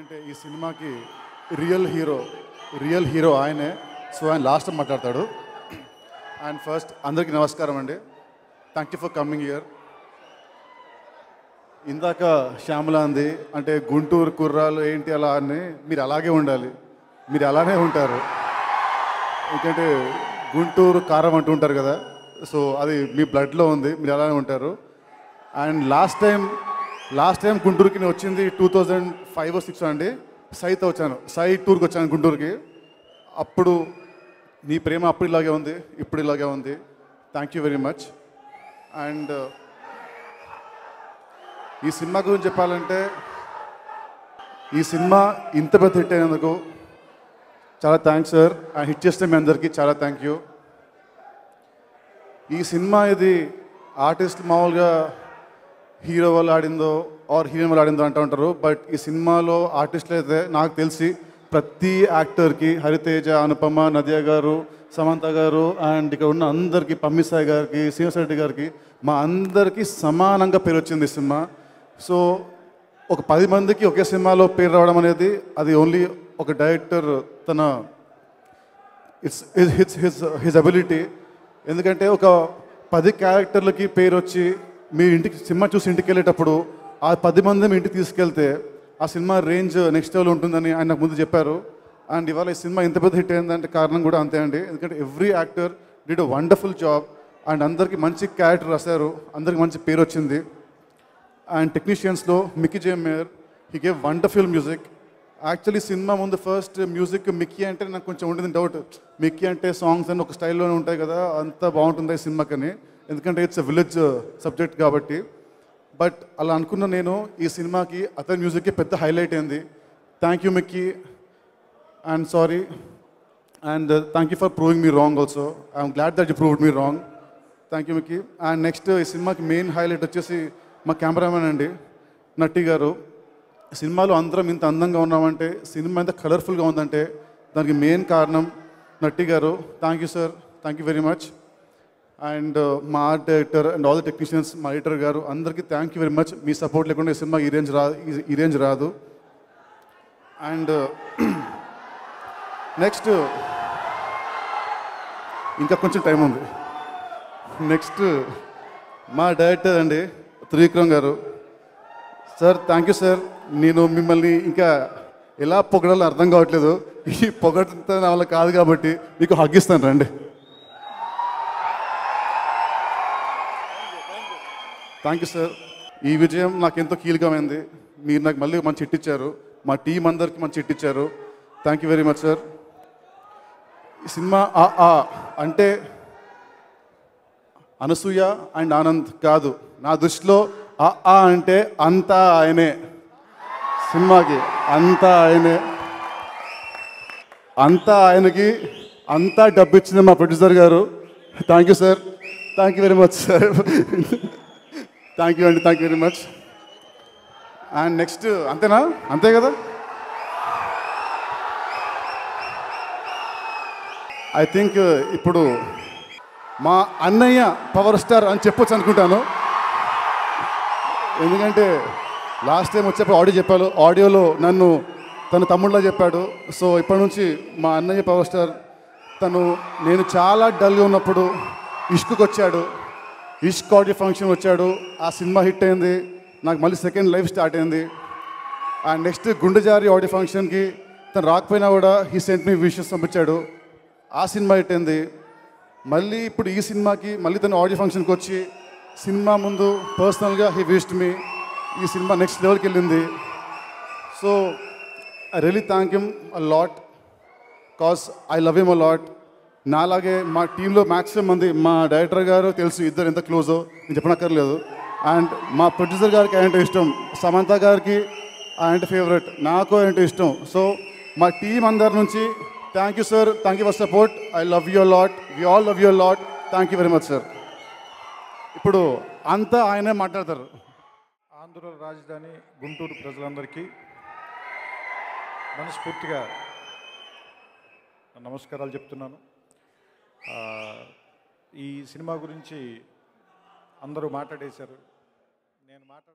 ఎందుకంటే ఈ సినిమాకి రియల్ హీరో ఆయనే. సో ఆయన లాస్ట్ మాట్లాడతాడు. అండ్ ఫస్ట్ అందరికీ నమస్కారం అండి. Thank you for coming here. ఇందాక శ్యామల అంది అంటే గుంటూరు కుర్రాలు ఏంటి అలా అని, మీరు అలాగే ఉండాలి, మీరు అలానే ఉంటారు. ఎందుకంటే గుంటూరు కారం అంటూ ఉంటారు కదా, సో అది మీ బ్లడ్లో ఉంది, మీరు అలానే ఉంటారు. అండ్ లాస్ట్ టైం గుంటూరుకి నేను వచ్చింది 2005 or 2006 అండి. సైతో వచ్చాను, సై టూర్కి వచ్చాను గుంటూరుకి. అప్పుడు నీ ప్రేమ అప్పుడు ఇలాగే ఉంది, ఇప్పుడు ఇలాగే ఉంది. Thank you very much. And ఈ సినిమా గురించి చెప్పాలంటే, ఈ సినిమా ఇంత పెద్ద హిట్ అయినందుకు చాలా థ్యాంక్స్ సార్. అండ్ హిట్ చేస్తే మీ అందరికీ చాలా థ్యాంక్ యూ. ఈ సినిమా ఇది ఆర్టిస్ట్ మామూలుగా హీరో వాళ్ళు ఆడిందో ఆర్ హీరోయిన్ వాళ్ళు ఆడిందో అంటూ ఉంటారు. బట్ ఈ సినిమాలో ఆర్టిస్టులు అయితే నాకు తెలిసి ప్రతి యాక్టర్కి, హరితేజ, అనుపమ, నదియా గారు, సమంత గారు, అండ్ ఇక్కడ ఉన్న అందరికీ, పమ్మిసాయి గారికి, శ్రీనివాస్ రెడ్డి గారికి, మా అందరికీ సమానంగా పేరు వచ్చింది ఈ సినిమా. సో ఒక 10 మందికి ఒకే సినిమాలో పేరు రావడం అనేది అది ఓన్లీ ఒక డైరెక్టర్ తన హిజ్ అబిలిటీ. ఎందుకంటే ఒక 10 క్యారెక్టర్లకి పేరు వచ్చి మీ ఇంటికి సినిమా చూసి ఇంటికి వెళ్ళేటప్పుడు ఆ 10 మంది మీ ఇంటికి తీసుకెళ్తే ఆ సినిమా రేంజ్ నెక్స్ట్ లెవెల్ ఉంటుందని ఆయన నాకు ముందు చెప్పారు. అండ్ ఇవాళ ఈ సినిమా ఇంత పెద్ద హిట్ అయిందంటే కారణం కూడా అంతే అండి. ఎందుకంటే every actor did a wonderful job. And అందరికీ మంచి క్యారెక్టర్ రాశారు, అందరికి మంచి పేరు వచ్చింది. అండ్ టెక్నీషియన్స్లో Mickey J Meyer, he gave wonderful music. Actually cinema ముందు ఫస్ట్ మ్యూజిక్ మిక్కీ అంటే నాకు కొంచెం ఉండేది డౌట్. మిక్కీ అంటే సాంగ్స్ అని ఒక స్టైల్లోనే ఉంటాయి కదా, అంత బాగుంటుంది ఈ సినిమాకని, ఎందుకంటే ఇట్స్ ఎ విలేజ్ సబ్జెక్ట్ కాబట్టి. బట్ అలా అనుకున్న నేను ఈ సినిమాకి అతని మ్యూజిక్కి పెద్ద హైలైట్ అయింది. Thank you Mickey, and sorry, and thank you for proving me wrong also. I'm glad that you proved me wrong. Thank you Mickey. And next ఈ సినిమాకి మెయిన్ హైలైట్ వచ్చేసి మా కెమెరామెన్ అండి, నట్టి గారు. సినిమాలో అందరం ఇంత అందంగా ఉన్నామంటే, సినిమా ఇంత కలర్ఫుల్గా ఉందంటే దానికి మెయిన్ కారణం నట్టి గారు. Thank you sir, thank you very much. And మా art director and all the technicians, మా ఎడిటర్ గారు, అందరికీ థ్యాంక్ యూ వెరీ మచ్. మీ సపోర్ట్ లేకుండా ఈ సినిమా ఈ రేంజ్ రాదు. అండ్ నెక్స్ట్ ఇంకా కొంచెం టైం ఉంది. నెక్స్ట్ మా డైరెక్టర్ అండి త్రివిక్రమ్ గారు. Sir thank you sir. నేను మిమ్మల్ని ఇంకా ఎలా పొగడాలో అర్థం కావట్లేదు. ఈ పొగడంతో నా వల్ల కాదు కాబట్టి మీకు హగ్గిస్తాను రండి. Thank you sir. ఈ విజయం నాకు ఎంతో కీలకమైంది. మీరు నాకు మళ్ళీ మంచి హిట్ ఇచ్చారు, మా టీం అందరికీ మంచి హిట్ ఇచ్చారు. Thank you very much sir. ఈ సినిమా అంటే అనసూయ అండ్ ఆనంద్ కాదు, నా దృష్టిలో అంటే అంతా ఆయనే. సినిమాకి అంతా ఆయనే, అంతా ఆయనకి అంతా డబ్బు ఇచ్చింది మా ప్రొడ్యూసర్ గారు. Thank you sir, thank you very much sir. Thank you అండి, thank you very much. And next అంతేనా, అంతే కదా. ఐ థింక్ ఇప్పుడు మా అన్నయ్య పవర్ స్టార్ అని చెప్పొచ్చు అనుకుంటాను. ఎందుకంటే లాస్ట్ టైం వచ్చేప్పుడు ఆడియోలో నన్ను తన తమ్ముళ్ళ చెప్పాడు. సో ఇప్పటి నుంచి మా అన్నయ్య పవర్ స్టార్. నేను చాలా డల్గా ఉన్నప్పుడు ఇష్క్కి వచ్చాడు, ఇష్క్ ఆడియో ఫంక్షన్ వచ్చాడు, ఆ సినిమా హిట్ అయింది, నాకు మళ్ళీ సెకండ్ లైఫ్ స్టార్ట్ అయింది. అండ్ నెక్స్ట్ గుండెజారి ఆడియో ఫంక్షన్కి తను రాకపోయినా కూడా హీ సెంట్ మీ విషెస్ పంపించాడు, ఆ సినిమా హిట్ అయింది. మళ్ళీ ఇప్పుడు ఈ సినిమాకి మళ్ళీ తను ఆడియో ఫంక్షన్కి వచ్చి సినిమా ముందు పర్సనల్గా హీ విష్డ్ మీ. ఈ సినిమా నెక్స్ట్ లెవెల్కి వెళ్ళింది. So I really thank him a lot, cause I love him a lot. నాలాగే మా టీంలో మ్యాక్సిమం మంది, మా డైరెక్టర్ గారు తెలుసు ఇద్దరు ఎంత క్లోజో నేను చెప్పనక్కర్లేదు. అండ్ మా ప్రొడ్యూసర్ గారికి ఆయనంటే ఇష్టం, సమంత గారికి ఆయనంటే ఫేవరెట్, నాకు ఆయనంటే ఇష్టం. సో మా టీం అందరి నుంచి thank you sir, thank you for support. I love you a lot, we all love you a lot. Thank you very much sir. ఇప్పుడు అంతా ఆయనే మాట్లాడతారు. ఆంధ్ర రాజధాని గుంటూరు ప్రజలందరికీ మనస్ఫూర్తిగా నమస్కారాలు చెప్తున్నాను. ఈ సినిమా గురించి అందరూ మాట్లాడేశారు. నేను